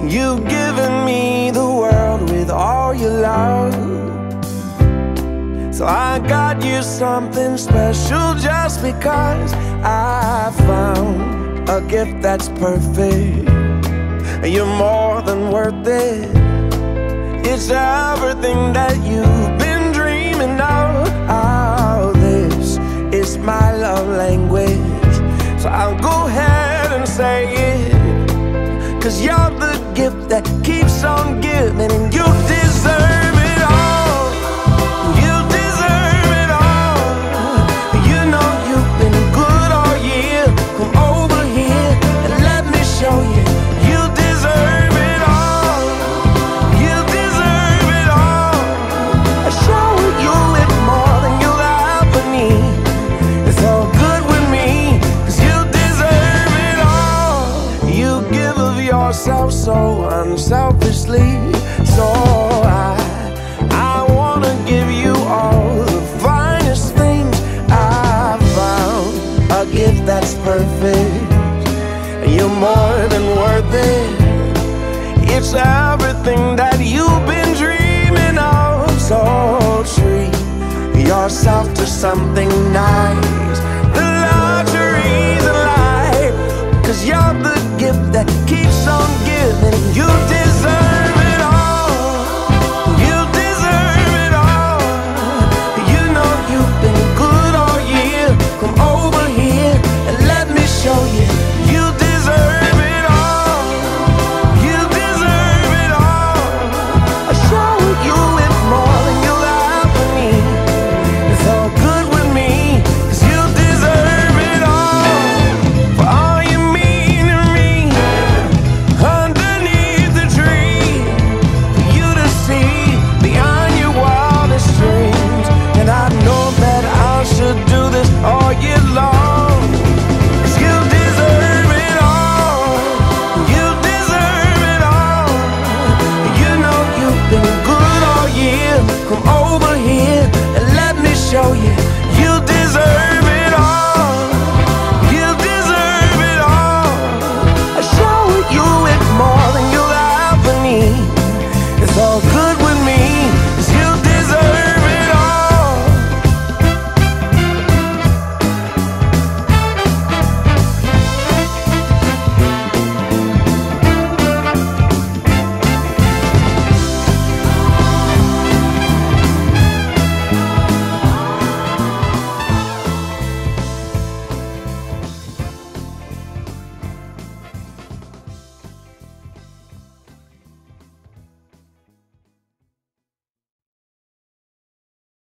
You've given me the world with all your love, so I got you something special just because I found a gift that's perfect. You're more than worth it. It's everything that you've been dreaming of. Oh, this is my love language, so I'll go ahead and say it, 'cause you're the gift that keeps on giving, and you deserve it all. You deserve it all. You know you've been good all year. Come over here and let me show you. You deserve it all. You deserve it all. I show you it more than you'll ever need. It's all good with me, 'cause you deserve it all. You give of yourself so unselfishly, so I wanna give you all the finest things I've found. A gift that's perfect. You're more than worth it. It's everything that you've been dreaming of. So treat yourself to something nice, the luxuries of life, 'cause you're the gift that keeps on